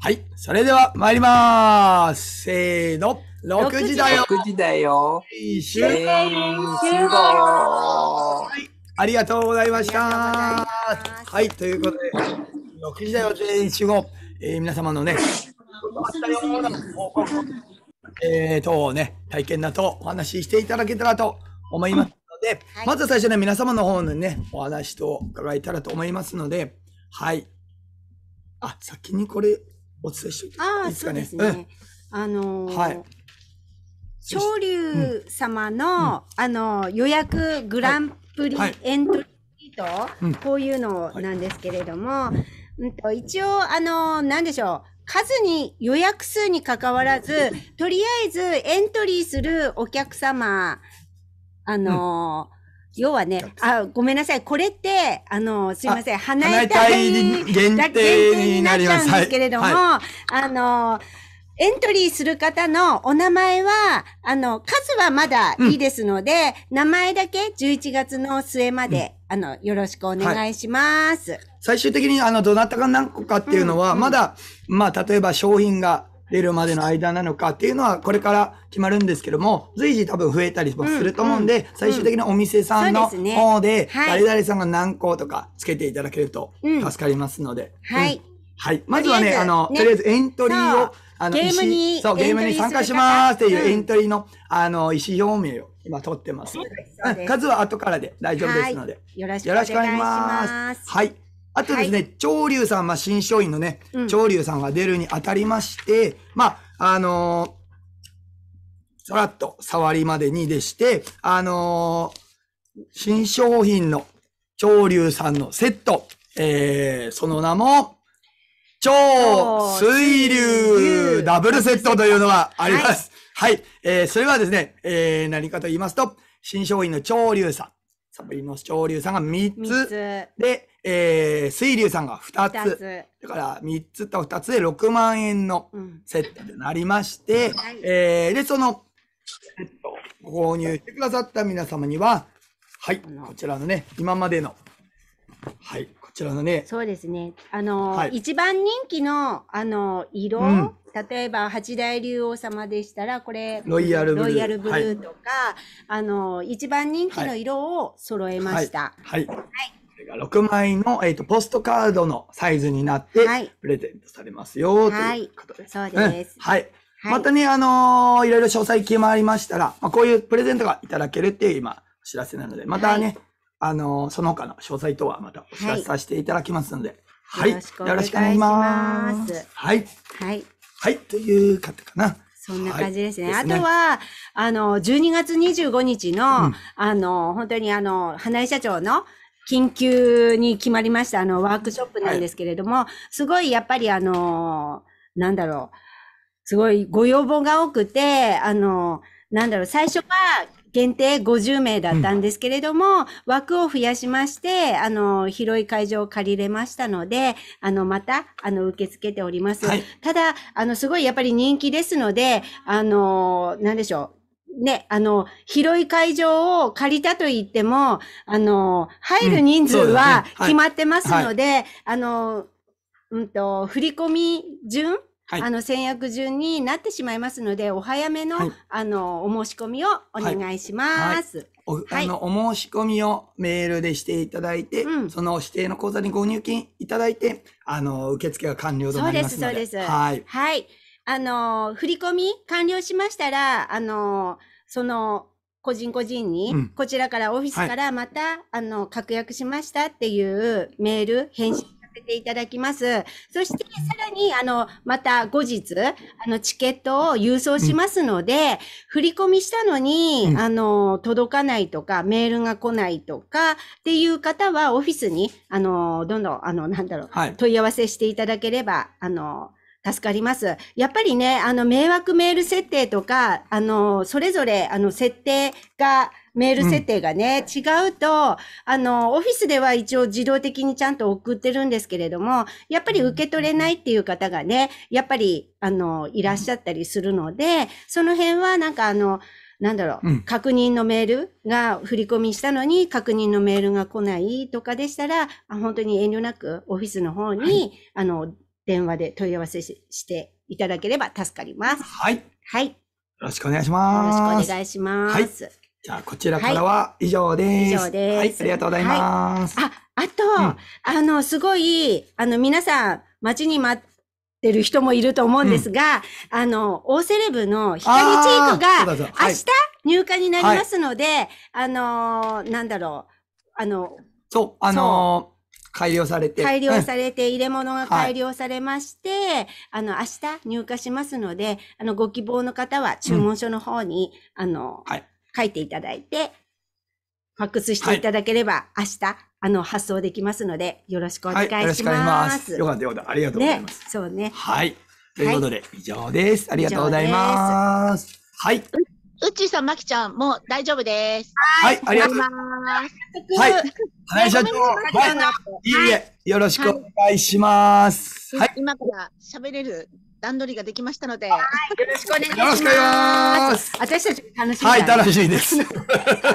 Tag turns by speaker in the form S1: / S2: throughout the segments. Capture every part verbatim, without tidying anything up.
S1: はい。それでは参りまーす。せーの。ろくじだよ。
S2: ろくじだよ。
S1: 集
S2: 全員集合。
S1: はい。ありがとうございました。はい。ということで、ろくじだよ全員集合。えー、皆様のね、えーとね、体験などお話ししていただけたらと思いますので、はい、まず最初ね、皆様の方のね、お話と伺えたらと思いますので、はい。あ、先にこれお伝えしておいていいですかね。
S3: そうですね。うん、あのー、はい。潮流様の、うん、あのー、予約グランプリエントリーと、はい、こういうのなんですけれども、はい、うんと一応、あのー、なんでしょう。数に、予約数に関わらず、とりあえずエントリーするお客様、あのー、うん要はね、あ、ごめんなさい。これって、あの、すいません。花江隊
S1: 限定になっちゃうん
S3: ですけれども、はい、あの、エントリーする方のお名前は、あの、数はまだいいですので、うん、名前だけじゅういちがつの末まで、うん、あの、よろしくお願いします。はい、
S1: 最終的に、あの、どなたが何個かっていうのは、うん、まだ、まあ、例えば商品が、出るまでの間なのかっていうのはこれから決まるんですけども、随時多分増えたりもすると思うんで、うんうん、最終的にお店さんの方で、誰々さんが何個とかつけていただけると助かりますので。
S3: うん、はい、うん。
S1: はい。まずはね、あの、とりあえずエントリーを、あの、
S3: ゲームに、
S1: そう、ゲームに参加しますっていうエントリーの、あの、意思表明を今取ってますので、数は後からで大丈夫ですので。はい、
S3: よろしくお願いします。
S1: はい。あとですね、はい、潮流さん、まあ、新商品のね、うん、潮流さんが出るにあたりまして、まあ、あのー、さらっと触りまでにでして、あのー、新商品の潮流さんのセット、えー、その名も、超水流ダブルセットというのがあります。はい、はい。えー、それはですね、えー、何かと言いますと、新商品の潮流さん。サブリの潮流さんがみっつ。で、えー、水流さんがふたつ。だからみっつとふたつでろくまんえんのセットとなりまして、うんはい、えー、で、そのセットを購入してくださった皆様には、はい、こちらのね、今までの、はい、こちらのね。
S3: そうですね。あのーはい、一番人気の、あのー、色、うん、例えば、八大竜王様でしたら、これ、
S1: ロイヤルブルー。
S3: ロイヤルブルーとか、はい、あのー、一番人気の色を揃えました。
S1: はい。はい。はい、これがろくまいの、えっと、ポストカードのサイズになって、はい、プレゼントされますよ、ということです。
S3: はい、そうです、
S1: うん。はい。はい、またね、あのー、いろいろ詳細決まりましたら、まあ、こういうプレゼントがいただけるっていう今、お知らせなので、またね、はい、あのー、その他の詳細とはまたお知らせさせていただきますので、はい。はい、よろしくお願いします。はい。
S3: はい。
S1: はい。という方かな。
S3: そんな感じですね。はい、ですね。あとは、あの、じゅうにがつにじゅうごにちの、うん、あの、本当にあの、花井社長の緊急に決まりました、あの、ワークショップなんですけれども、はい、すごいやっぱりあの、なんだろう、すごいご要望が多くて、あの、なんだろう、最初は限定ごじゅうめいだったんですけれども、うん、枠を増やしまして、あの、広い会場を借りれましたので、あの、また、あの、受け付けております。はい、ただ、あの、すごいやっぱり人気ですので、あの、なんでしょう。ね、あの、広い会場を借りたと言っても、あの、入る人数は決まってますので、うんはいはい、あの、うんと、振り込み順はい、あの、先約順になってしまいますので、お早めの、はい、あの、お申し込みをお願いします。
S1: はいはい、お、あの、お申し込みをメールでしていただいて、うん、その指定の口座にご入金いただいて、あの、受付が完了となりますので。
S3: そうです、そうです。はい。はい。あの、振り込み完了しましたら、あの、その、個人個人に、うん、こちらからオフィスからまた、はい、あの、確約しましたっていうメール、返信ていただきます。そして、さらに、あの、また後日、あの、チケットを郵送しますので、うん、振り込みしたのに、うん、あの、届かないとか、メールが来ないとか、っていう方は、オフィスに、あの、どんどん、あの、なんだろう、はい、問い合わせしていただければ、あの、助かります。やっぱりね、あの、迷惑メール設定とか、あの、それぞれ、あの、設定が、メール設定がね、うん、違うと、あの、オフィスでは一応自動的にちゃんと送ってるんですけれども、やっぱり受け取れないっていう方がね、やっぱり、あの、いらっしゃったりするので、その辺はなんかあの、なんだろう、うん、確認のメールが振り込みしたのに確認のメールが来ないとかでしたら、本当に遠慮なくオフィスの方に、はい、あの、 電話で問い合わせししていただければ助かります。
S1: はい。
S3: はい。よ
S1: ろしくお願いします。
S3: よろしくお願いします。はい。
S1: じゃあ、こちらからは以上です。
S3: 以上です。
S1: はい。ありがとうございます。
S3: はい、あ、あと、うん、あの、すごい、あの、皆さん、待ちに待ってる人もいると思うんですが、うん、あの、オーセレブの光チークが、明日入荷になりますので、はい、あの、なんだろう、あの、
S1: そう、あのー改良されて。
S3: 改良されて、入れ物が改良されまして、はい、あの、明日入荷しますので、あの、ご希望の方は注文書の方に、うん、あの、はい、書いていただいて、ファックスしていただければ、はい、明日、あの、発送できますので、よろしくお願いします。はい、よろしくお願いします。
S1: よかったよかった。ありがとうございます。
S3: ね、そうね。
S1: はい。ということで、はい、以上です。ありがとうございます。はい。
S4: うっちーさん、まきちゃん、もう大丈夫です。
S1: はい、ありがとうございます。はい。花井社長、はい。いいえ、よろしくお願いします。
S4: はい。今から喋れる段取りができましたので。はい。よ
S3: ろしくお願いします。
S1: よろしくお願いします。
S3: 私たち楽しみ。
S1: はい、楽しみです。ちょっ
S4: と、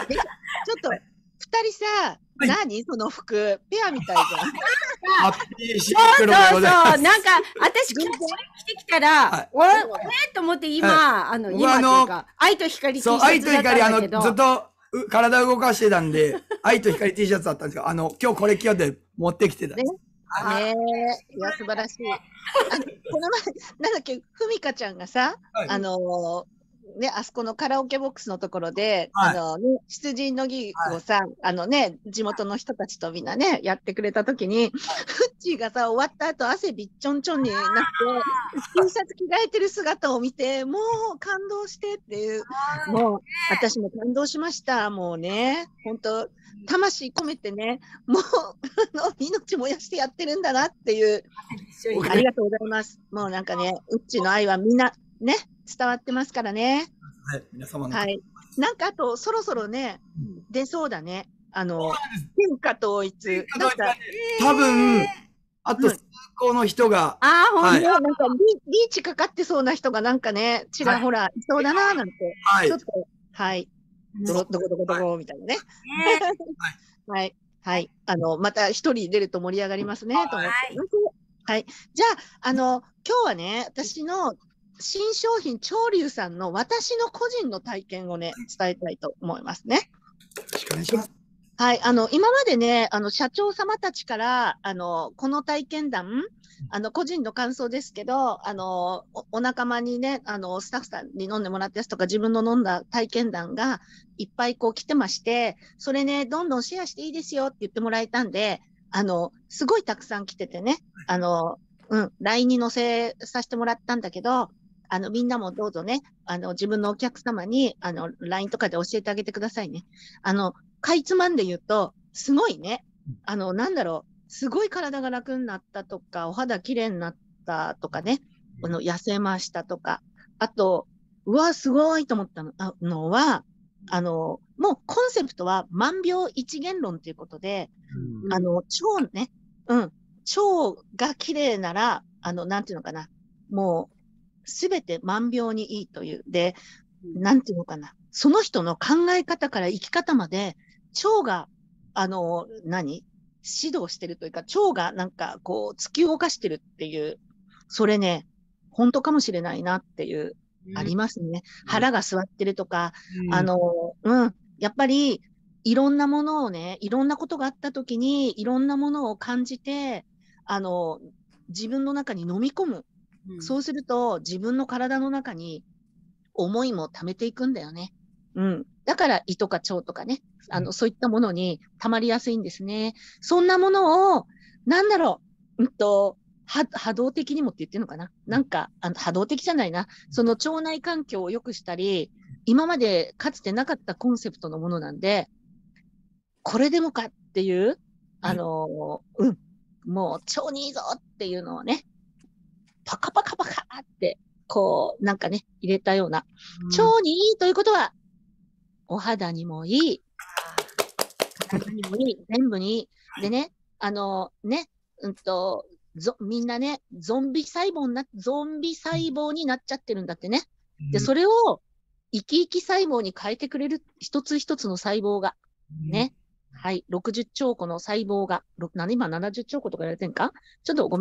S4: 二人さ、何その服、ペアみたいじゃん。
S1: ハッピーシン
S3: クロでございます。そうそうそう。なんか、私、着てきたら、おえと思って今、あの、今っていうか、愛と光 T シャツだったんだけど。そう、愛と光、あの、
S1: ずっと体動かしてたんで、愛と光 T シャツだったんですけど、あの、今日これ着ようって持ってきてたんです。
S4: ねえ、いや、素晴らしい。あの、この前、なんだっけ、ふみかちゃんがさ、あの、ね、あそこのカラオケボックスのところで、はい、あの、ね、出陣の儀をさ、はい、あのね、地元の人たちとみんなね、やってくれたときに、フッチーがさ、終わった後、汗びっちょんちょんになって、T シャツ着替えてる姿を見て、もう感動してっていう、もう、私も感動しました。もうね、本当魂込めてね、もう、あの、命燃やしてやってるんだなっていう、ありがとうございます。もうなんかね、うっちーの愛はみんな、ね、伝わってますからね。
S1: はい、皆様の。
S4: はい。なんかあと、そろそろね、うん、出そうだね。あの、天下統一。なんか、
S1: 多分、あと、数個の人が。
S4: うん、ああ、ほんと、はい、なんかリ、リーチかかってそうな人がなんかね、ちらほら、いそうだな、なんて。はい。ちょっと、はい。どろ、どこどこどこ、みたいなね。はい。はい。はい。あの、また一人出ると盛り上がりますね、と思って。はい。じゃあ、あの、今日はね、私の、新商品、潮流さんの私の個人の体験をね、伝えたいと思いますね。よ
S1: ろしくお願いします。
S4: はい。あの、今までね、あの、社長様たちから、あの、この体験談、あの、個人の感想ですけど、あの、お、お仲間にね、あの、スタッフさんに飲んでもらったやつとか、自分の飲んだ体験談がいっぱいこう来てまして、それね、どんどんシェアしていいですよって言ってもらえたんで、あの、すごいたくさん来ててね、あの、うん、ライン に載せさせてもらったんだけど、あの、みんなもどうぞね、あの、自分のお客様に、あの、ライン とかで教えてあげてくださいね。あの、かいつまんで言うと、すごいね、あの、なんだろう、すごい体が楽になったとか、お肌綺麗になったとかね、あの、痩せましたとか、あと、うわ、すごいと思ったののは、あの、もうコンセプトは万病一元論ということで、うん、あの、腸ね、うん、腸が綺麗なら、あの、なんていうのかな、もう、すべて万病にいいという。で、なんていうのかな。その人の考え方から生き方まで、腸が、あの、何指導してるというか、腸がなんかこう、突き動かしてるっていう、それね、本当かもしれないなっていう、うん、ありますね。腹が座ってるとか、うん、あの、うん、やっぱり、いろんなものをね、いろんなことがあった時に、いろんなものを感じて、あの、自分の中に飲み込む。うん、そうすると、自分の体の中に思いも溜めていくんだよね。うん。だから、胃とか腸とかね、あの、うん、そういったものに溜まりやすいんですね。そんなものを、なんだろう、うんと、は波動的にもって言ってるのかな、なんか、あの波動的じゃないな。その腸内環境を良くしたり、今までかつてなかったコンセプトのものなんで、これでもかっていう、あの、うん、もう腸にいいぞっていうのをね、パカパカパカって、こう、なんかね、入れたような。うん、腸にいいということは、お肌にもいい、体にもいい、全部にいい。でね、あの、ね、うんと、ぞみんなね、ゾンビ細胞にな、ゾンビ細胞になっちゃってるんだってね。で、それを生き生き細胞に変えてくれる一つ一つの細胞が、ね。はい。ろくじゅっちょうこの細胞が、何今ななじゅっちょうことかやられてんかちょっとごめんね。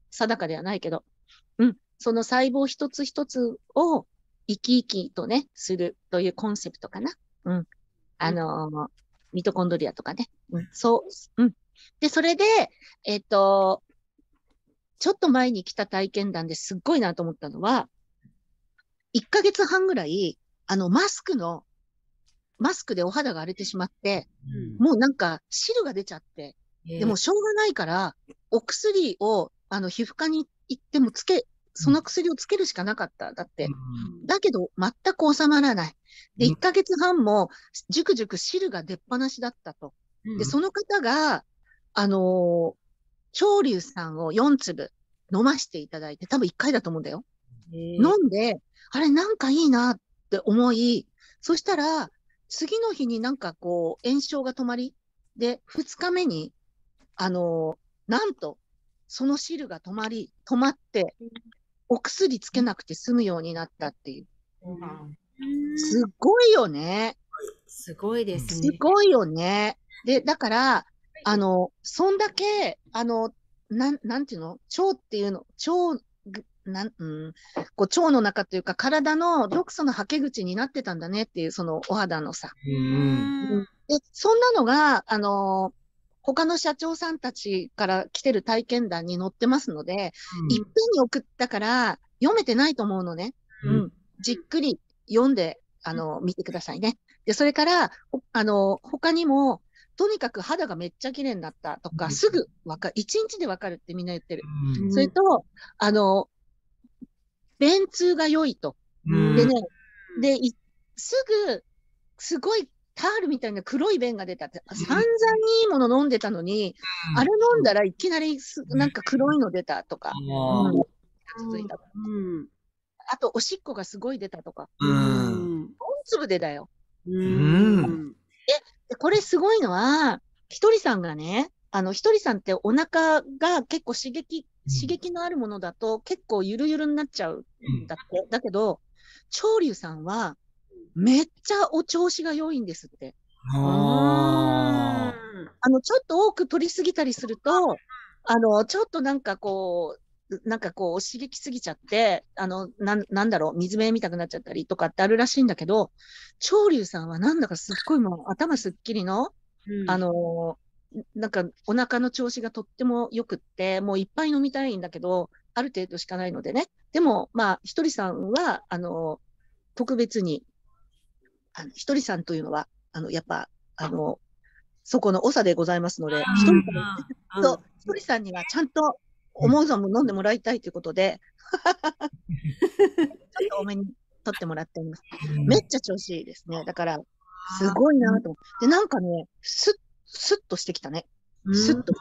S4: 定かではないけど、うん。その細胞一つ一つを生き生きとね、するというコンセプトかな。うん。あのー、ミトコンドリアとかね。うん。そう。うん。で、それで、えっと、ちょっと前に来た体験談ですっごいなと思ったのは、いっかげつはんぐらい、あの、マスクの、マスクでお肌が荒れてしまって、うん、もうなんか汁が出ちゃって、でもしょうがないから、お薬を、あの、皮膚科に行ってもつけ、その薬をつけるしかなかった。だって。うん、だけど、全く収まらない。で、いっかげつはんも、じゅくじゅく汁が出っ放しだったと。で、その方が、あのー、長龍さんをよんつぶ飲ましていただいて、多分いっかいだと思うんだよ。飲んで、あれなんかいいなって思い、そしたら、次の日になんかこう、炎症が止まり、で、ふつかめに、あのー、なんと、その汁が止まり、止まって、お薬つけなくて済むようになったっていう。うん、すごいよね。
S3: すごいですね。
S4: すごいよね。で、だから、あの、そんだけ、あの、なん、なんていうの腸っていうの、腸、なん、うん、こう腸の中というか体の毒素のはけ口になってたんだねっていう、そのお肌のさ。うん、で、そんなのが、あの、他の社長さんたちから来てる体験談に載ってますので、うん、いっぺんに送ったから読めてないと思うのね。うん。うん、じっくり読んで、あの、見てくださいね。で、それから、あの、他にも、とにかく肌がめっちゃ綺麗になったとか、うん、すぐわかる。一日でわかるってみんな言ってる。うん、それと、あの、便通が良いと。うん、でね、で、すぐ、すごいタールみたいな黒い便が出たって、散々いいもの飲んでたのに、うん、あれ飲んだらいきなりなんか黒いの出たとか、うん、続いた。うん、あと、おしっこがすごい出たとか。うん。よんつぶでだよ。うん。で、これすごいのは、ひとりさんがね、あの、ひとりさんってお腹が結構刺激、刺激のあるものだと結構ゆるゆるになっちゃうんだって。だけど、長龍さんは、めっちゃお調子が良いんですって。ああの、ちょっと多く取りすぎたりすると、あの、ちょっとなんかこう、なんかこう、刺激すぎちゃって、あの、なん、なんだろう、水目見たくなっちゃったりとかってあるらしいんだけど、長龍さんはなんだかすっごいもう頭すっきりの、うん、あの、なんかお腹の調子がとっても良くって、もういっぱい飲みたいんだけど、ある程度しかないのでね。でも、まあ、ひとりさんは、あの、特別に、あの、ひとりさんというのは、あの、やっぱ、あの、そこの長でございますので、ひとりさん、と、ひとりさんにはちゃんと思う存分飲んでもらいたいということで、ちょっと多めに取ってもらっています。めっちゃ調子いいですね。だから、すごいなと思って。で、なんかね、スッ、スッとしてきたね。スッと。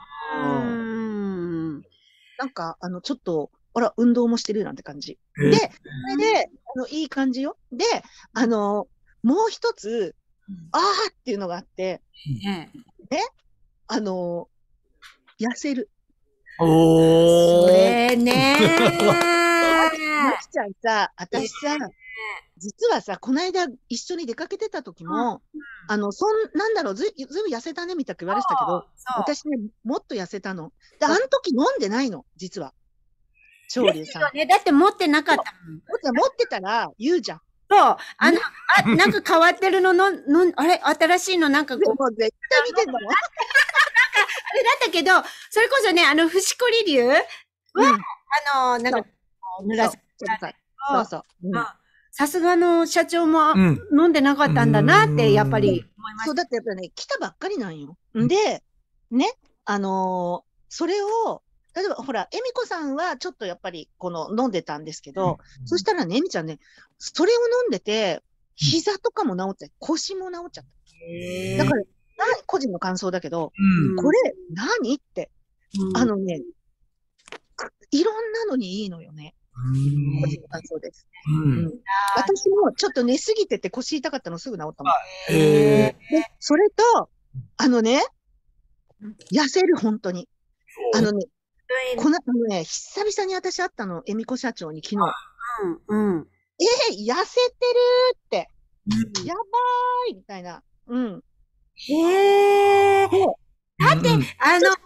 S4: なんか、あの、ちょっと、あら、運動もしてるなんて感じ。で、それで、あの、いい感じよ。で、あの、もう一つ、あーっていうのがあって、ね、あの、痩せる。
S3: おー。それねー。
S4: まきちゃんさ、私さ、実はさ、この間一緒に出かけてた時も、うん、あの、そん、なんだろう、ず、ずいぶん痩せたねみたく言われてたけど、私ね、もっと痩せたの。で、あの時飲んでないの、実は。長龍さん。
S3: ね、だって持ってなかったもん。
S4: 持ってたら言うじゃん。
S3: そう。あの、あ、なんか変わってるのの、の、あれ新しいのなんかこう。
S4: もう絶対見てんだもん。なんか、
S3: あれだったけど、それこそね、あの、伏子理流は、うん、あの、なんか、濡らす。
S4: そうそう。
S3: さすがの社長も飲んでなかったんだなって、やっぱり思いました。
S4: そう、だってやっぱね、来たばっかりなんよ。で、ね、あのー、それを、例えば、ほら、恵美子さんはちょっとやっぱり、この、飲んでたんですけど、うん、そしたらね、恵美ちゃんね、それを飲んでて、膝とかも治っちゃって、腰も治っちゃった。だから、個人の感想だけど、うん、これ、何って、うん、あのね、いろんなのにいいのよね。個人の感想です。うんうん、私もちょっと寝すぎてて腰痛かったのすぐ治ったもん。で、それと、あのね、痩せる、本当に。あのね、この、あのね、久々に私会ったの、恵美子社長に昨日。うんうん、えー、痩せてるって、うん、やばーいみたいな。うん。
S3: へー。だって、うん、あの、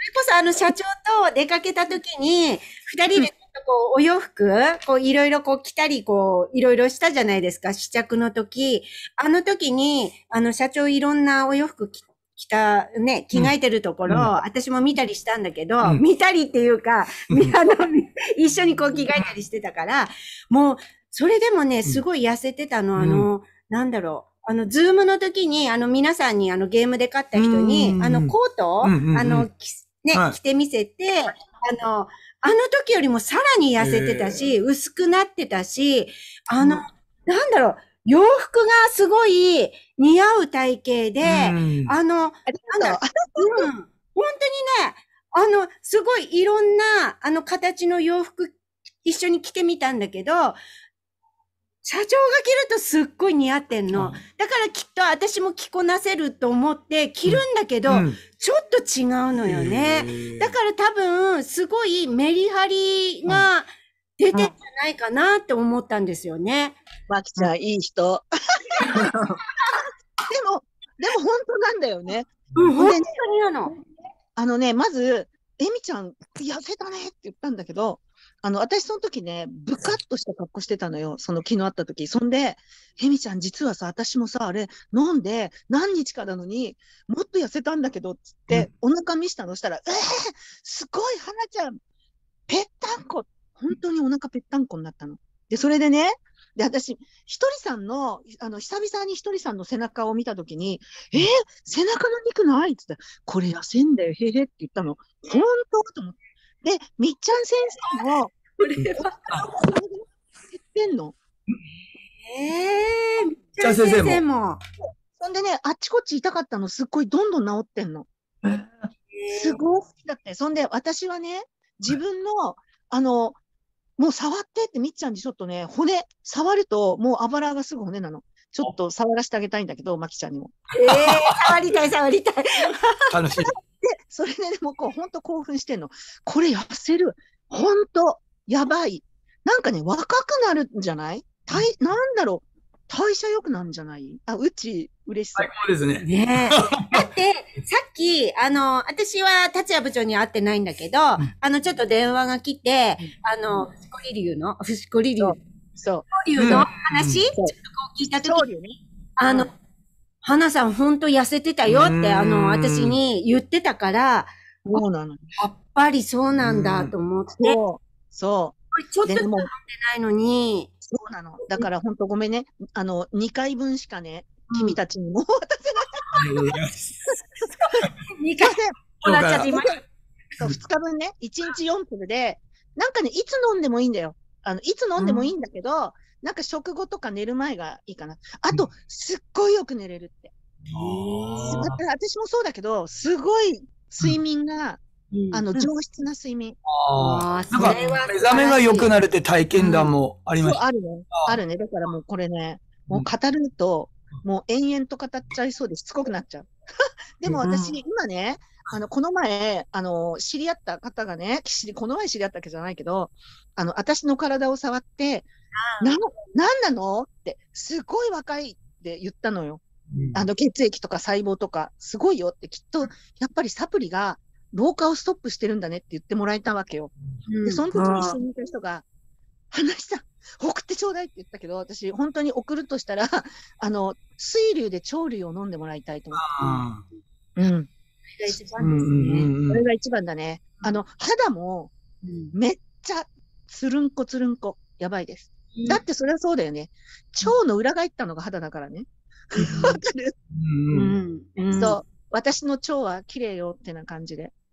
S3: こそあの社長と出かけた時に、二人でちょっとこうお洋服、こういろいろこう着たり、こういろいろしたじゃないですか、試着の時。あの時に、あの社長いろんなお洋服着着た、ね、着替えてるところ、うん、私も見たりしたんだけど、うん、見たりっていうか、あの、一緒にこう着替えたりしてたから、もう、それでもね、すごい痩せてたの、あの、うん、なんだろう。あの、ズームの時に、あの、皆さんに、あの、ゲームで勝った人に、あの、コートを、あの、ね、はい、着てみせて、あの、あの時よりもさらに痩せてたし、薄くなってたし、あの、なんだろう、洋服がすごい似合う体型で、あの、なんだ、うん、本当にね、あの、すごいいろんな、あの、形の洋服一緒に着てみたんだけど、社長が着るとすっごい似合ってんの。うん、だからきっと私も着こなせると思って着るんだけど、うん、ちょっと違うのよね。だから多分、すごいメリハリが出てんじゃないかなって思ったんですよね。
S4: マキちゃん、いい人。でも、でも本当なんだよね。
S3: うん、本当になの。
S4: あのね、まず、エミちゃん、痩せたねって言ったんだけど、あの、私その時ね、ブカッとした格好してたのよ。その昨日会った時。そんで、エミちゃん実はさ、私もさ、あれ、飲んで何日かなのに、もっと痩せたんだけど、つって、うん、お腹見したのしたら、えー、すごい、花ちゃん、ぺったんこ。本当にお腹ぺったんこになったの。で、それでね、で、私、ひとりさんの、あの、久々にひとりさんの背中を見たときに、えー、背中の肉ないって言ったら、これ痩せんだよ、へへって言ったの。本当と思って。で、みっちゃん先生も、これは、減ってんの。
S3: ええー、みっちゃん先生も。
S4: そんでね、あっちこっち痛かったの、すっごいどんどん治ってんの。すごい好きだって。そんで、私はね、自分の、あの、もう触ってってみっちゃんにちょっとね、骨、触るともうあばらがすぐ骨なの。ちょっと触らせてあげたいんだけど、まきちゃんにも。
S3: ええー、触りたい、触りたい。
S1: 楽しい。で、
S4: それで、ね、もうこう、ほんと興奮してんの。これ痩せる。ほんと、やばい。なんかね、若くなるんじゃない？体、なんだろう。代謝良くなるんじゃない？あ、うち、嬉しそう。
S1: 最高ですね。
S3: ねえ。だって、さっき、あの、私は達也部長に会ってないんだけど、うん、あの、ちょっと電話が来て、うん、あの、フシコリリュウの、フシコリリュウ。
S4: そう。
S3: フシコリリュウの話、うん、ちょっとこう聞いたときに、ね、あの、うん、花さんほんと痩せてたよって、あの、私に言ってたから、
S4: そうなの。
S3: やっぱりそうなんだと思って。
S4: そう。そう。
S3: ちょっとしか飲んでないのに。
S4: そうなの。だからほんとごめんね。あの、にかいぶんしかね、うん、君たちにも渡せない。
S3: にかいもらっちゃっていました。
S4: そう、ふつかぶんね、いちにちよんプルで、なんかね、いつ飲んでもいいんだよ。あの、いつ飲んでもいいんだけど、うん、なんか食後とか寝る前がいいかな。あと、すっごいよく寝れるって。私もそうだけど、すごい睡眠が、うん、あの、上質な睡眠。
S1: ああ、なんか、目覚めが良くなるって体験談もありました。
S4: うん、そう、あるね。あるね。だからもうこれね、もう語ると、もう延々と語っちゃいそうでしつこくなっちゃう。でも私、うん、今ね、あの、この前、あの、知り合った方がね、この前知り合ったわけじゃないけど、あの、私の体を触って、な、なんなのって、すごい若いって言ったのよ。うん、あの、血液とか細胞とか、すごいよって、きっと、やっぱりサプリが、老化をストップしてるんだねって言ってもらえたわけよ。うん、で、その時に一緒にいた人が、花井さん、送ってちょうだいって言ったけど、私、本当に送るとしたら、あの、水流で鳥類を飲んでもらいたいと思って。うん。それが一番ですね。それが一番だね。あの、肌も、めっちゃ、つるんこつるんこ。やばいです。うん、だってそれはそうだよね。腸の裏返ったのが肌だからね。わかる？うん。そう。私の腸は綺麗よってな感じで。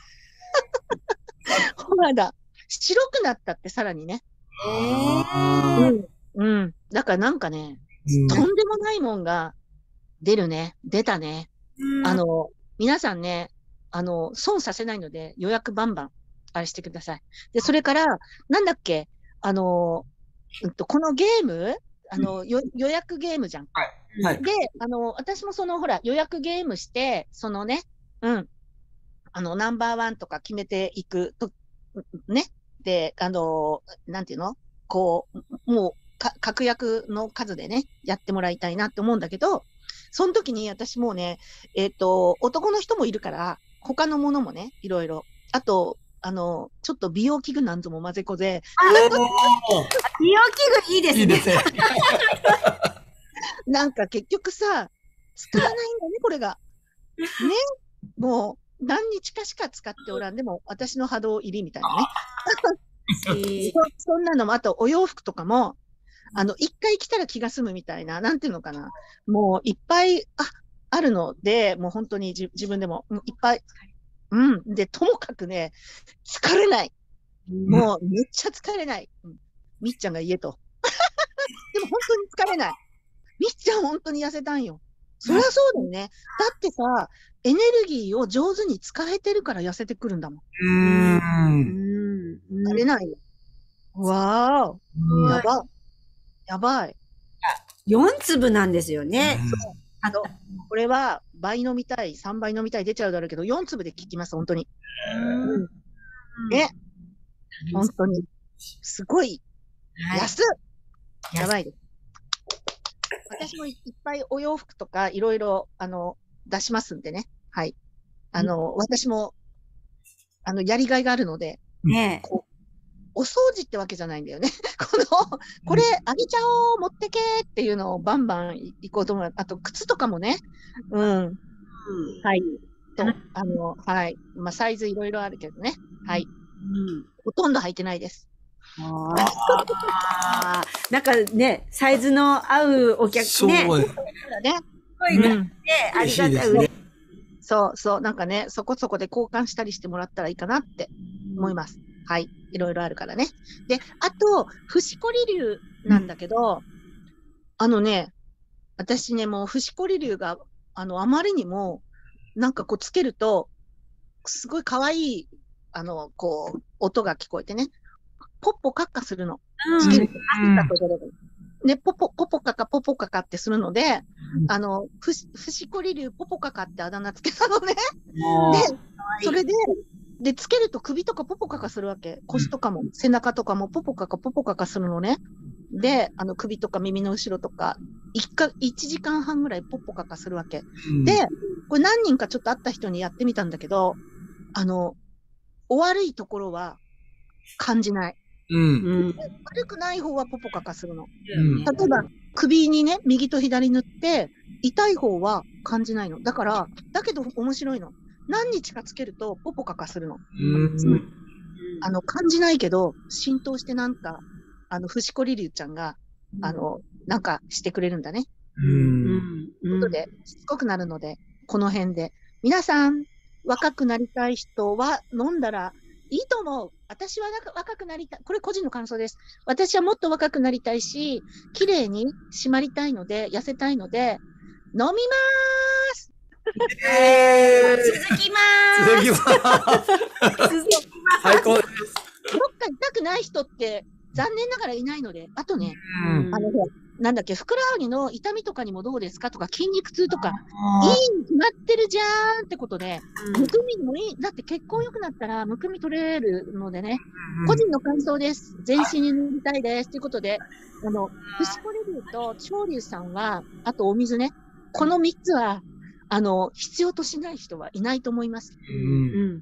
S4: ほらだ。白くなったってさらにね。
S3: へー。
S4: うん。うん。だからなんかね、うん、とんでもないもんが出るね。出たね。うん、あの、皆さんね、あの、損させないので予約バンバン、あれしてください。で、それから、なんだっけ、あの、うんと、このゲーム、あの、よ予約ゲームじゃん。
S1: はい。はい。
S4: で、あの、私もその、ほら、予約ゲームして、そのね、うん。あの、ナンバーワンとか決めていくと、ね。で、あの、なんていうの？こう、もう、か、確約の数でね、やってもらいたいなって思うんだけど、その時に私もうね、えっと、男の人もいるから、 他のものもね、いろいろ。あと、あの、ちょっと美容器具なんぞも混ぜこぜ。
S3: 美容器具いいですね。
S1: いいですね。
S4: なんか結局さ、使わないんだね、これが。ね。もう、何日かしか使っておらん。でも、私の波動入りみたいなね。そ, そんなのも、あと、お洋服とかも、あの、一回着たら気が済むみたいな、なんていうのかな。もう、いっぱい、あ、あるので、もう本当にじ自分でも、いっぱい、うん。で、ともかくね、疲れない。もう、めっちゃ疲れない。うん、みっちゃんが言えと。でも本当に疲れない。みっちゃん本当に痩せたんよ。そりゃそうだよね。だってさ、エネルギーを上手に使えてるから痩せてくるんだもん。
S1: うーん。
S4: 疲れないよ。わー。やばい。やばい。
S3: よん粒なんですよね。
S4: あの、これは倍飲みたい、さんばい飲みたい出ちゃうだろうけど、よん粒で効きます、本当に。うん、ね。本当に。すごい。安っ、はい、やばいです。私もいっぱいお洋服とかいろいろ、あの、出しますんでね。はい。あの、うん、私も、あの、やりがいがあるので、
S3: ねえ。
S4: こうお掃除ってわけじゃないんだよね。この、これあげちゃおう、持ってけっていうのをバンバン行こうと思う。あと、靴とかもね。うん。うん、はい。と、あの、はい。まあ、サイズいろいろあるけどね。はい。うん。ほとんど履いてないです。
S3: ああ。なんかね、サイズの合うお客さんね。
S1: そうね。
S3: すごいね、ありがたい。
S4: そう、そう、なんかね、そこそこで交換したりしてもらったらいいかなって思います。はい。いろいろあるからね。で、あと、伏こり流なんだけど、うん、あのね、私ね、もう伏こり流が、あの、あまりにも、なんかこうつけると、すごい可愛い、あの、こう、音が聞こえてね、ポッポカッカするの。つけると、うん、ね、ポポ、ポポカカ、ポポカカってするので、うん、あの、ふし、伏こり流ポポカカってあだ名つけたのね。で、それで、で、つけると首とかポポカカするわけ。腰とかも、背中とかもポポカカポポカカするのね。で、あの首とか耳の後ろとか、一か、一時間半ぐらいポポカカするわけ。うん、で、これ何人かちょっと会った人にやってみたんだけど、あの、お悪いところは感じない。うん、悪くない方はポポカカするの。うん、例えば、首にね、右と左塗って、痛い方は感じないの。だから、だけど面白いの。何日かつけるとポポカカするの。うん、あの、感じないけど、浸透してなんか、あの、伏こり流ちゃんが、あの、なんかしてくれるんだね。うん。ということで、しつこくなるので、この辺で。皆さん、若くなりたい人は飲んだらいいと思う。私は若くなりたい。これ個人の感想です。私はもっと若くなりたいし、綺麗に締まりたいので、痩せたいので、飲みまーす。
S3: えー、続きまーす。
S1: 続きます。
S3: 続きます。
S1: 最高です。
S4: どっか痛くない人って残念ながらいないので、あとね、うん、あの、なんだっけ、ふくらはぎの痛みとかにもどうですかとか、筋肉痛とか、いいに決まってるじゃーんってことで、うん、むくみにもいい。だって血行良くなったら、むくみ取れるのでね、うん、個人の感想です。全身に塗りたいです。ということで、あの、伏こり流と潮流さんは、あとお水ね、このみっつは、あの、必要としない人はいないと思います。
S3: うん、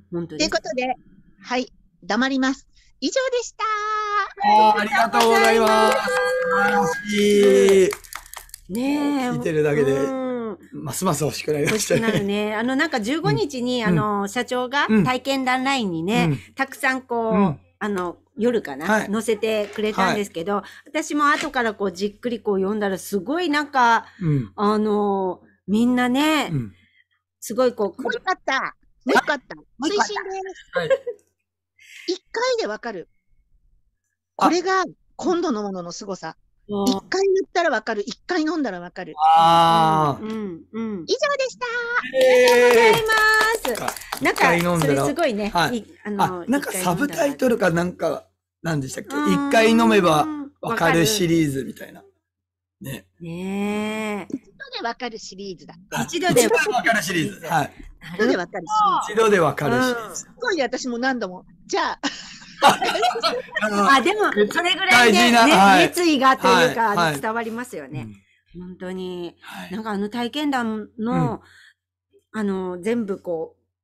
S3: 本当に。
S4: ということで、はい、黙ります。以上でした。
S1: ありがとうございます。素晴らしい。
S3: ねえ。
S1: 聞いてるだけで、ますます欲しくなりましたね。
S3: 欲しくなるね。あの、なんかじゅうごにちに、うん、あの、社長が体験談ラインにね、うん、たくさんこう、うん、あの、夜かな、はい、載せてくれたんですけど、はい、私も後からこう、じっくりこう読んだら、すごいなんか、あの、みんなね、すごいこう、
S4: もうよかった。もうよかった。推進です。はい一回でわかる。これが今度のものの凄さ。一回塗ったらわかる。一回飲んだらわかる。
S1: ああ、
S3: うん、うん、うん。
S4: 以上でした。
S3: ありがとうございます。なんか、それすごいね。
S1: はい。あの、なんかサブタイトルかなんか、なんでしたっけ一回飲めばわかるシリーズみたいな。ね。
S3: ねえ。
S4: 一度でわかるシリーズだ。
S3: 一度で
S1: わかるシリーズ。はい。
S4: 一度でわかるシリーズ。
S1: 一度でわかるシリーズ。
S4: すごい私も何度も。じゃあ。
S3: あ、でも、それぐらいね、熱意がというか、伝わりますよね。本当に。なんかあの体験談の、あの、全部こう、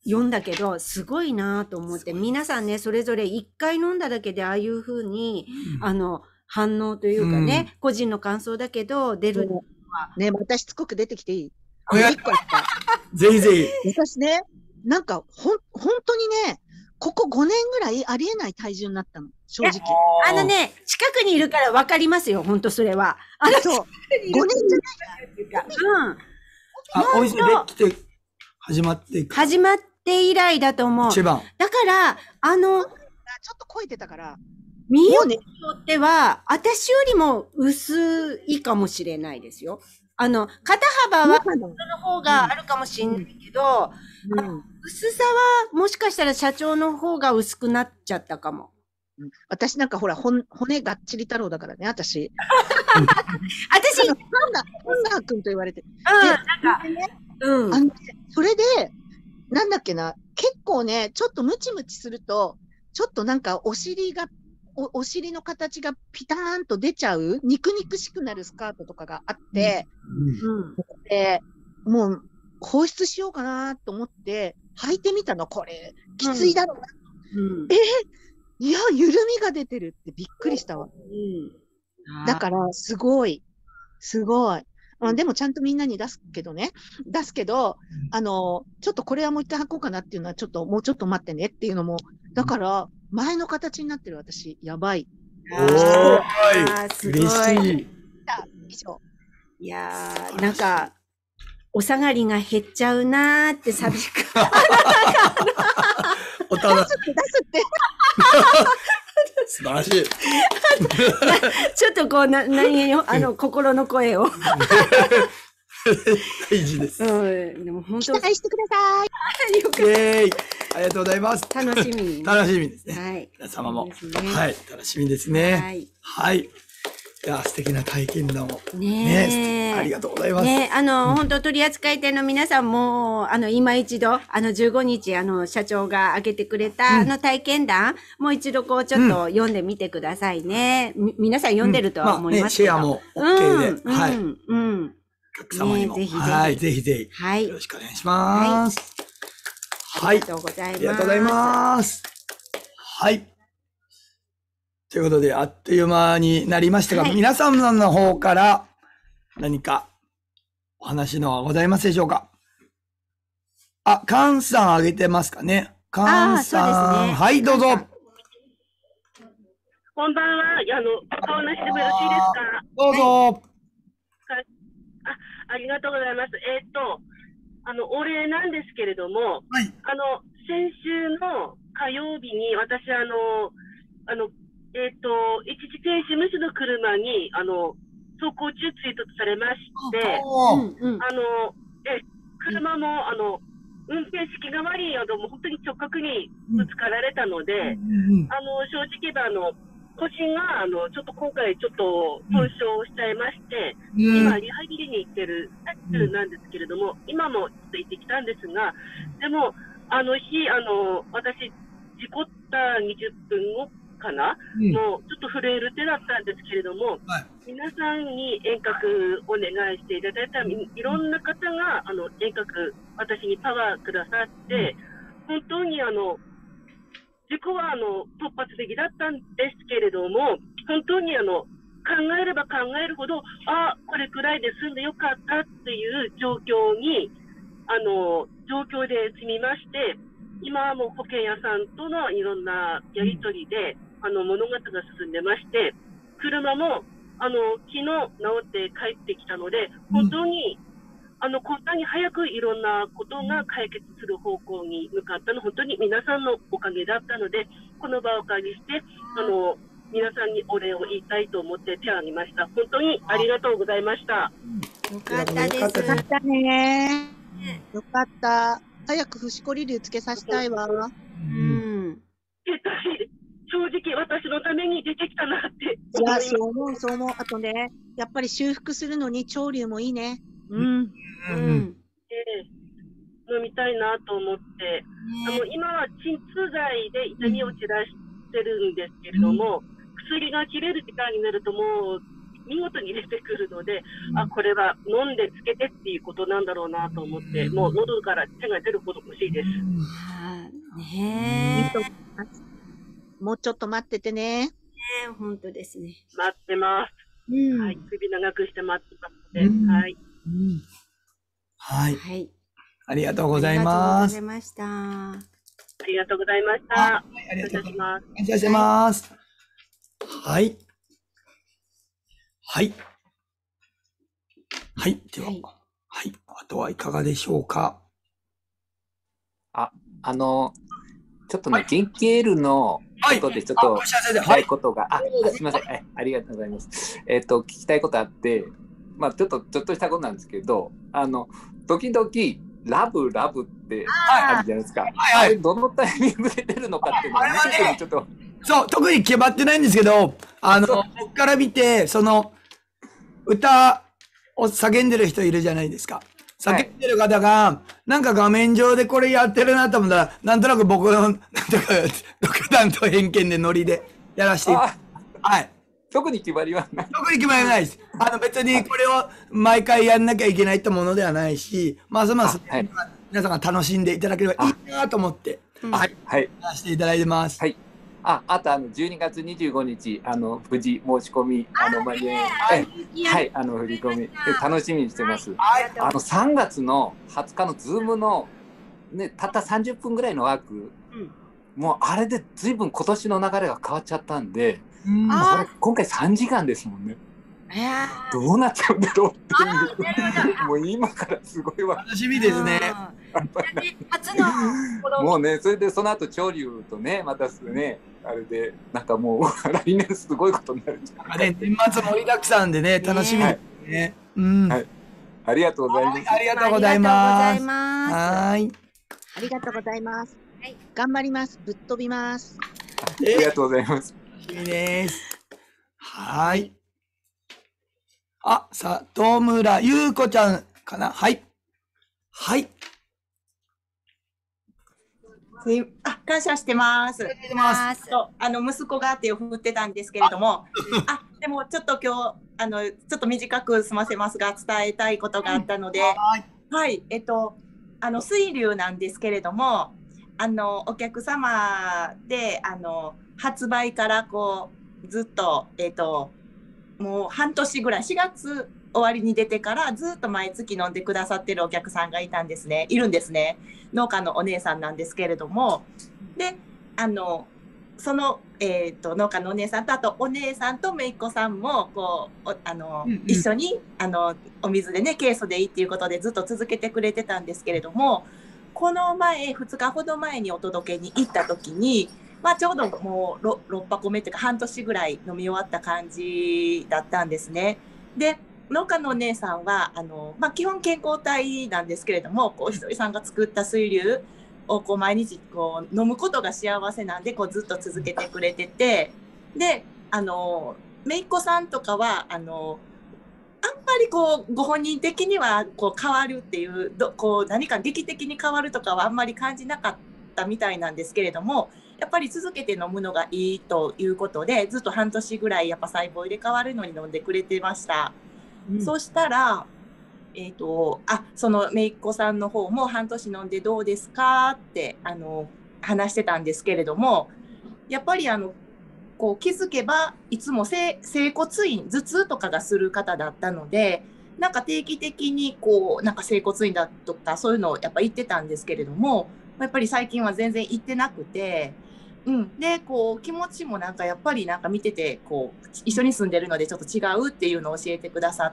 S3: 読んだけど、すごいなと思って、皆さんね、それぞれ一回飲んだだけでああいう風に、うん、あの、反応というかね、うん、個人の感想だけど、出るのは。
S4: ね、またしつこく出てきていい？
S1: ぜひぜひ。
S4: 私ね、なんか、ほん、本当にね、ここごねんぐらいありえない体重になったの、正直。
S3: あのね、近くにいるから分かりますよ、本当それは。あの、
S4: そう。ごねんじゃない
S3: から。うん。
S1: あ、お店で来て、始まっていく。
S3: 始まって以来だと思う。
S1: 一番。
S3: だから、あの、ちょ
S4: っと超えてたから。
S3: 見ようによっては、私よりも薄いかもしれないですよ。あの、肩幅は、人の方があるかもしれないけど、うんうん、薄さは、もしかしたら社長の方が薄くなっちゃったかも。
S4: 私なんかほら、骨がっちり太郎だからね、私。
S3: 私、
S4: ハンナ、ハンナー君と言われて。
S3: うん、なんか、
S4: うん。あの、それで、なんだっけな、結構ね、ちょっとムチムチすると、ちょっとなんかお尻が、お, お尻の形がピターンと出ちゃう、肉肉しくなるスカートとかがあって、うんうん、でもう放出しようかなと思って、履いてみたの、これ、きついだろうな。うんうん、えー、いや、緩みが出てるってびっくりしたわ。うん、だから、すごい、すごい。あでもちゃんとみんなに出すけどね。出すけど、あの、ちょっとこれはもう一回履こうかなっていうのは、ちょっと、もうちょっと待ってねっていうのも、だから、前の形になってる私、やばい。
S1: おーい、すごい。嬉しい。
S4: 以上。
S3: いやー、なんか、お下がりが減っちゃうなーって寂しく。
S1: おただ。
S4: 出すって、出すって。
S1: 素晴らしい。
S3: ちょっとこう、な、何よ、あの、心の声を。
S1: 大事です。
S3: うん、でも本当。
S4: 期待してください。
S3: よかった。
S1: イェーイ。ありがとうございます。
S3: 楽しみ。
S1: 楽しみですね。
S3: はい。
S1: 皆様も。はい。楽しみですね。はい。はい。いや、素敵な体験談を。ねえ。ありがとうございます。
S3: ねあの、本当取扱店の皆さんも、あの、今一度、あの、じゅうごにち、あの、社長が挙げてくれた、あの体験談、もう一度こう、ちょっと読んでみてくださいね。皆さん読んでるとは思いますけど。
S1: シェアも OK で。
S3: はい。うん。
S1: お客様にも。はい。ぜひぜひ。はい。よろしくお願いします。はい。ありがとうございます。ありがとうございます。はい。ということで、あっという間になりましたが、皆さんの方から何かお話のはございますでしょうか？あ、カンさんあげてますかね？カンさん。はい、どうぞ。
S5: こんばんは。あの、お話でもよろしいですか？
S1: どうぞ。
S5: あ、ありがとうございます。えっと、あの、お礼なんですけれども、はい、あの、先週の火曜日に、私、あの、あの、えっと、一時停止無視の車に、あの、走行中追突されまして、うんうん、あの、え、車も、あの、運転席側に、あの、もう本当に直角にぶつかられたので、うんうん、あの、正直言えば、あの、腰が、あの、ちょっと今回ちょっと損傷しちゃいまして、うん、今、リハビリに行ってる最中なんですけれども、今もちょっと行ってきたんですが、でも、あの日、あの、私、事故ったにじゅっぷんごかな、うん、もうちょっと震える手だったんですけれども、はい、皆さんに遠隔お願いしていただいたいろんな方が、あの、遠隔、私にパワーくださって、本当にあの、事故はあの突発的だったんですけれども、本当にあの考えれば考えるほど、あ、これくらいで済んでよかったっていう状況に、あの状況で済みまして、今はもう保険屋さんとのいろんなやり取りで、あの物事が進んでまして、車もあの昨日治って帰ってきたので、本当に、あの、こんなに早くいろんなことが解決する方向に向かったの、本当に皆さんのおかげだったので、この場をお借りして、あの、皆さんにお礼を言いたいと思って手を挙げました。本当にありがとうございました。
S3: よかったです。
S4: よかったね。よかった。早くフシコリリュウつけさせたいわ。うん。
S5: 正直私のために出てきたなって。
S4: いや、そう思う、そう思う。あとね、やっぱり修復するのに潮流もいいね。うん。うん。
S5: えー、飲みたいなと思って、あの、今は鎮痛剤で痛みを散らしてるんですけれども、うん、薬が切れる時間になるともう見事に出てくるので、あ、これは飲んでつけてっていうことなんだろうなと思って、もう喉から手が出るほど欲しいです。
S3: ね
S4: え。もうちょっと待っててね。
S3: ねえ、本当ですね。
S5: 待ってます。
S3: うん、
S5: はい、首長くして待ってますので、うん、はい、うん。
S1: はい。
S3: はい。
S1: ありがとうございます。
S3: ありがとうございました。
S5: ありがとうございました。はい、ありがとうございます。
S1: 感謝します。はい。はい。はい。では、はい、はい。あとはいかがでしょうか。
S2: あ、あの、ちょっとね、ジンケールのことでちょっと聞きたいことが、あ、すみません、はい、ありがとうございます。えっと、聞きたいことあって、まあ、ちょっと、ちょっとしたことなんですけど、あの、時々、ラブ、ラブってあるじゃないですか。はいはい、あれ、どのタイミングで出るのかっていうのが、ね、ちょっと。
S1: そう、特に決まってないんですけど、あの、僕から見て、その、歌を叫んでる人いるじゃないですか。叫んでる方が、はい、なんか画面上でこれやってるなと思ったら、なんとなく僕の、なんとか、独断と偏見でノリでやらして、はい。
S2: 特に決まりはない。
S1: 特に決まりはないです。あの別にこれを毎回やんなきゃいけないってものではないし、ますます、はい、皆さんが楽しんでいただければいいなと思って、はい。はい。やらせていただいてます。
S2: はい。あ、あとあのじゅうにがつにじゅうごにち、あの、無事申し込み、あの、まで、はい、はい、あの、振り込み、楽しみにしてます。はい。あの、さんがつのはつかのズームの、ね、たったさんじゅっぷんぐらいのワーク、うん、もうあれで随分今年の流れが変わっちゃったんで、うん、これ今回さんじかんですもんね。どうなっちゃうんだろうっていう。もう今からすごいわ。
S1: 楽しみですね。
S3: 初の
S2: もうね、それでその後潮流とね、またすぐね、あれで、なんかもう来年すごいことになるんじゃないか。
S1: 年末盛りだくさんでね、楽しみですね。うん。はい。
S2: ありがとうございます。
S1: ありがとうございます。
S3: はい。
S4: ありがとうございます。頑張ります。ぶっ飛びます。
S2: ありがとうございます。
S1: いいです。はい。あ、里村優子ちゃんかな。はい。はい。
S6: あ、感謝してます。とあの息子が手を振ってたんですけれども、あ、でもちょっと今日あのちょっと短く済ませますが、伝えたいことがあったので、はい、はい、えっとあの水流なんですけれども、あのお客様であの発売からこうずっとえっともう半年ぐらい、しがつ終わりに出てからずっと毎月飲んでくださってるお客さんがいたんですね、いるんですね。農家のお姉さんなんですけれども、で、あのその、えーと、農家のお姉さんとあとお姉さんと姪っ子さんもこうあの、うんうん、一緒にあのお水でね、ケイ素でいいっていうことでずっと続けてくれてたんですけれども、この前ふつかほど前にお届けに行った時に、まあ、ちょうどもう ろっぱこめっていうか半年ぐらい飲み終わった感じだったんですね。で、農家のお姉さんはあの、まあ、基本健康体なんですけれども、こうひとりさんが作った水流をこう毎日こう飲むことが幸せなんでこうずっと続けてくれてて、であの姪っ子さんとかはあのあんまりこうご本人的にはこう変わるっていうどこう何か劇的に変わるとかはあんまり感じなかったみたいなんですけれども、やっぱり続けて飲むのがいいということでずっと半年ぐらいやっぱ細胞入れ替わるのに飲んでくれてました。うん、そしたら、えーと、あその姪っ子さんの方も半年飲んでどうですかってあの話してたんですけれども、やっぱりあのこう気づけばいつも整骨院頭痛とかがする方だったので、なんか定期的にこうなんか整骨院だとかそういうのをやっぱ行ってたんですけれども、やっぱり最近は全然行ってなくて、うん、でこう気持ちもなんかやっぱりなんか見ててこう一緒に住んでるのでちょっと違うっていうのを教えてくださって、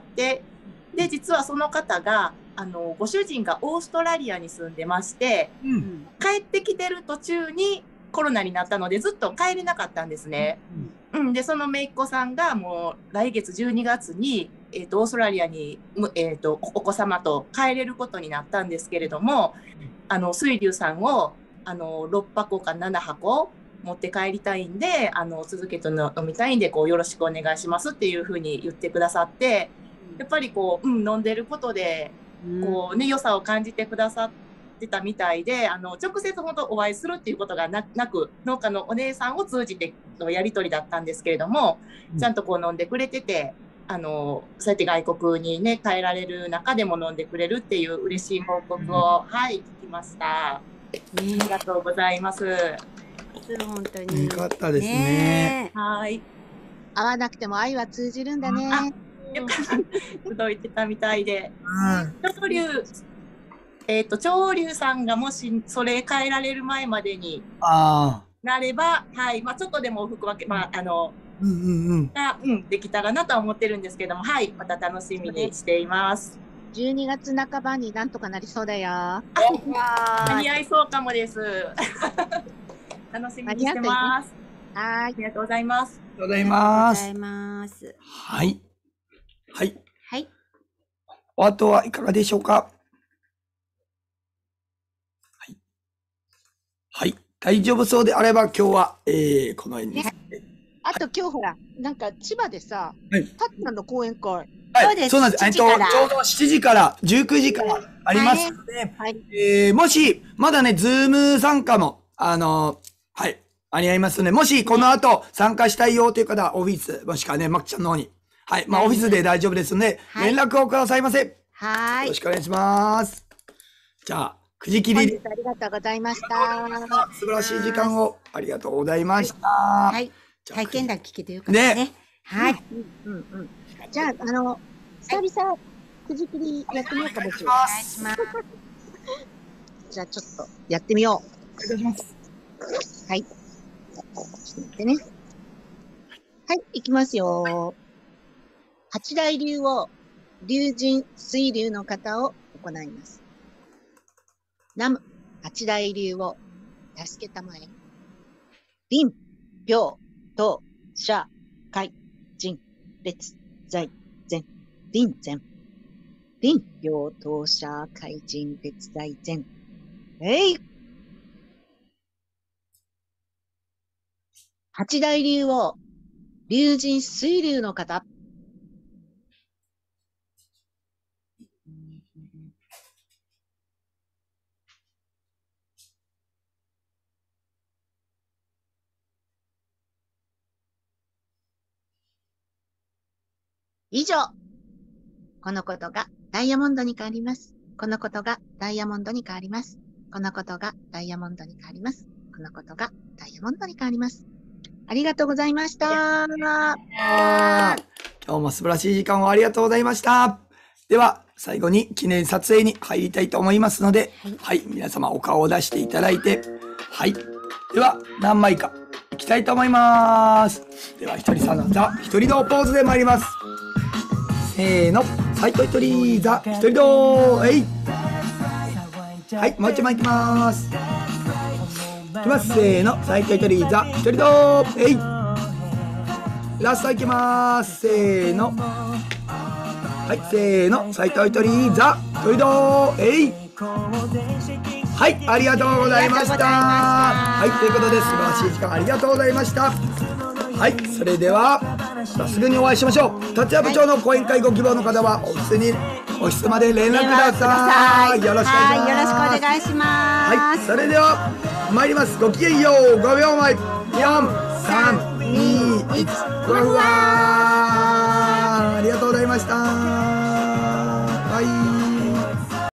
S6: で実はその方があのご主人がオーストラリアに住んでまして、うん、帰ってきてる途中にコロナになったのでずっと帰れなかったんですね。うんうん、でその姪っ子さんがもう来月じゅうにがつに、えーと、オーストラリアに、えーと、お子様と帰れることになったんですけれども、あの水流さんをあのろっぱこかななはこ持って帰りたいんで、あの続けて飲みたいんでこうよろしくお願いしますっていうふうに言ってくださって、やっぱりこう、うん、飲んでることでこう、ね、良さを感じてくださってたみたいで、あの直接本当お会いするっていうことが な, なく農家のお姉さんを通じてのやり取りだったんですけれども、ちゃんとこう飲んでくれてて、 あのそうやって外国にね帰られる中でも飲んでくれるっていう嬉しい報告を、はい、聞きました。ありがとうございます。
S3: 本当に。
S1: よかったですね。
S6: はい。
S4: 会わなくても愛は通じるんだね。
S6: よかった。届いてたみたいで。
S1: うん。
S6: 潮流、えっと、潮流さんがもしそれ変えられる前までになれば、はい、まあちょっとでもお服分け、まああの、
S1: うんうんうん。
S6: が、うん、できたらなとは思ってるんですけども、はい、また楽しみにしています。
S4: じゅうにがつなかばになんとかなりそうだよ。
S6: 間に合いそうかもです。楽しみにしてます。
S4: はい、あ
S6: りがとうございます。
S1: ありがとうございます。
S3: ありがとうございます。
S1: はい。はい。
S3: はい。
S1: あとはいかがでしょうか。はい。はい。大丈夫そうであれば今日は、えー、この辺に。
S4: ね、あと今日ほら、なんか千葉でさ、
S1: はい、
S4: タッツさんの講演会。
S1: はい、そうなんです。えっと、ちょうどしちじからじゅうくじからありますので、はい、えー、もし、まだね、ズーム参加も、あの、はい、間に合いますので、もしこの後参加したいよという方は、オフィス、もしくはね、マックちゃんの方に、はい、まあ、オフィスで大丈夫ですので、連絡をくださいませ。
S3: はい。
S1: よろしくお願いします。じゃあ、くじ切りで。
S4: ありがとうございました。
S1: 素晴らしい時間をありがとうございました。
S3: はい。体験談聞けてよかったね。はい。
S4: うんうん。じゃあ、あの、久々、くじ切りやってみようか、僕。
S3: お願いします。
S4: じゃあ、ちょっと、やってみよう。
S1: お願いします。
S4: はい。ちょっと待ってね。はい、いきますよ。八大流を、龍神水流の方を行います。南無八大流を助けたまえ。臨、病、道、者、海、人、列、在、善、臨善。臨、病、道、者、海、人、列、在、善。えい！八大流を、龍神水流の方。以上。このことがダイヤモンドに変わります。このことがダイヤモンドに変わります。このことがダイヤモンドに変わります。このことがダイヤモンドに変わります。ありがとうございました。
S1: 今日も素晴らしい時間をありがとうございました。では、最後に記念撮影に入りたいと思いますので、はい、はい、皆様お顔を出していただいて、はい。では、何枚かいきたいと思います。では、ひとりさんのザ、ひとりのポーズで参ります。せーの、斉藤ひとり、ザ、ひとりどー、えい。はい、もう一枚いきます。いきます、せーの、斉藤ひとり、ザ、ひとりどー、えい。ラストいきます、せーの。はい、せーの、斉藤ひとり、ザ、ひとりどー、えい。はい、ありがとうございました。はい、ということで素晴らしい時間ありがとうございました。はい、それではまたすぐにお会いしましょう。立谷部長の講演会ご希望の方はオフィスにオフィスまで連絡ください。よろしくお願いします。
S3: はい、よろしくお願いします。
S1: はい、それでは参ります。ごきげんよう。ごびょうまえ。よん、さん、に、いち。ふわふわ。ありがとうございました。はい。